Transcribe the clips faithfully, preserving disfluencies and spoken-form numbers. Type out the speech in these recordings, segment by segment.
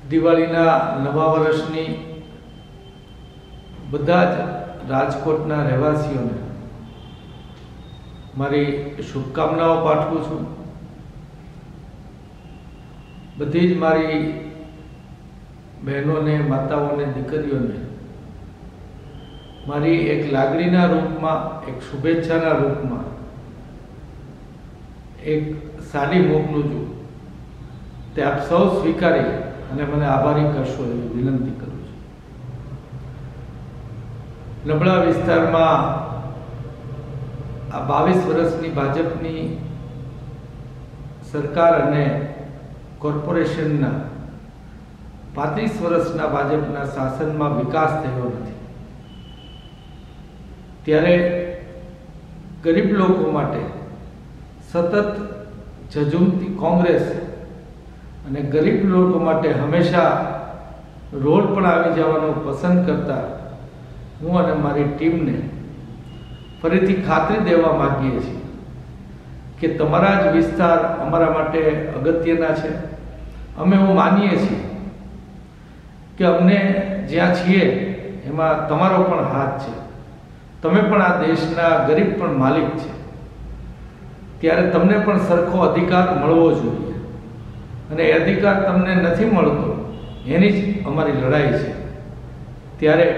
દિવાળીના નવા વર્ષની બધા જ રાજકોટના રહેવાસીઓને મારી શુભકામનાઓ પાઠવું છું। બધી જ મારી બહેનોને, માતાઓને, દીકરીઓને મારી એક લાગણીના રૂપમાં, એક શુભેચ્છાના રૂપમાં એક સાડી મોકલું છું। તે આપ સૌ સ્વીકારી અને મને આભારી કરશો એવી વિનંતી કરું છું। નબળા વિસ્તારમાં આ બાવીસ વર્ષની ભાજપની સરકાર અને કોર્પોરેશનના પાંત્રીસ વર્ષના ભાજપના શાસનમાં વિકાસ થયો નથી, ત્યારે ગરીબ લોકો માટે સતત ઝઝૂમતી કોંગ્રેસ અને ગરીબ લોકો માટે હંમેશા રોડ પર આવી જવાનું પસંદ કરતા હું અને મારી ટીમને ફરીથી ખાતરી દેવા માંગીએ છીએ કે તમારા જ વિસ્તાર અમારા માટે અગત્યના છે। અમે એવું માનીએ છીએ કે અમને જ્યાં છીએ એમાં તમારો પણ હાથ છે। તમે પણ આ દેશના ગરીબ પણ માલિક છે, ત્યારે તમને પણ સરખો અધિકાર મળવો જોઈએ અને એ અધિકાર તમને નથી મળતો એની જ અમારી લડાઈ છે। ત્યારે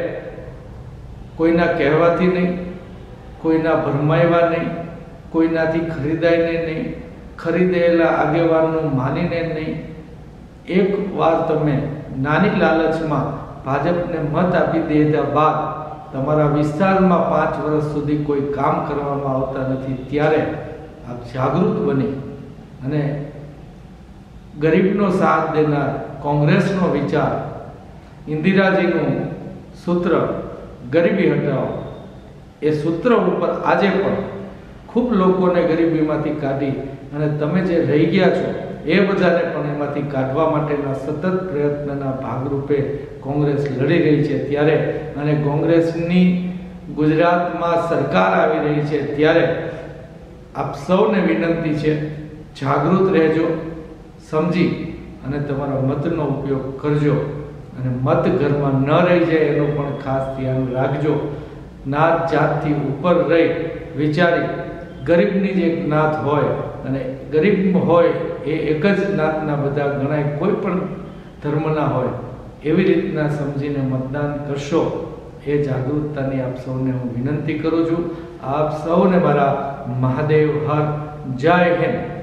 કોઈના કહેવાથી નહીં, કોઈના ભરમાવ્યા નહીં, કોઈનાથી ખરીદાઈને નહીં, ખરીદેલા આગેવાનનું માનીને નહીં, એક વાર તમે નાની લાલચમાં ભાજપને મત આપી દીધા બાદ તમારા વિસ્તારમાં પાંચ વર્ષ સુધી કોઈ કામ કરવામાં આવતા નથી, ત્યારે આપ જાગૃત બની અને ગરીબનો સાથ દેનાર કોંગ્રેસનો વિચાર, ઇન્દિરાજીનું સૂત્ર ગરીબી હટાવો, એ સૂત્ર ઉપર આજે પણ ખૂબ લોકોને ગરીબીમાંથી કાઢી અને તમે જે રહી ગયા છો એ બધાને પણ એમાંથી કાઢવા માટેના સતત પ્રયત્નના ભાગરૂપે કોંગ્રેસ લડી રહી છે। ત્યારે અને કોંગ્રેસની ગુજરાતમાં સરકાર આવી રહી છે, ત્યારે આપ સૌને વિનંતી છે, જાગૃત રહેજો, સમજી અને તમારા મતનો ઉપયોગ કરજો અને મત ઘરમાં ન રહી જાય એનું પણ ખાસ ધ્યાન રાખજો। નાત જાતથી ઉપર રહી વિચારી ગરીબની જે જ્ઞાત હોય અને ગરીબ હોય એ એક જ જ્ઞાતના બધા ગણાય, કોઈ પણ ધર્મના હોય, એવી રીતના સમજીને મતદાન કરશો એ જાગૃતતાની આપ સૌને હું વિનંતી કરું છું। આપ સૌને મારા મહાદેવ હર, જય હિન્દ।